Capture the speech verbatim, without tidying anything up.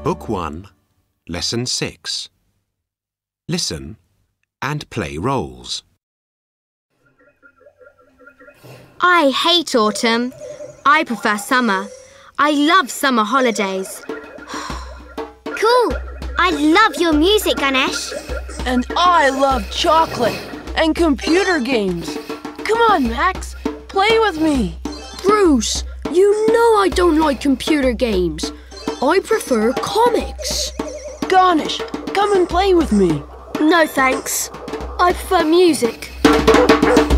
Book one, Lesson six. Listen and play roles. I hate autumn. I prefer summer. I love summer holidays. Cool! I love your music, Ganesh. And I love chocolate and computer games. Come on, Max, play with me. Bruce, you know I don't like computer games. I prefer comics. Ganesh, come and play with me. No thanks. I prefer music.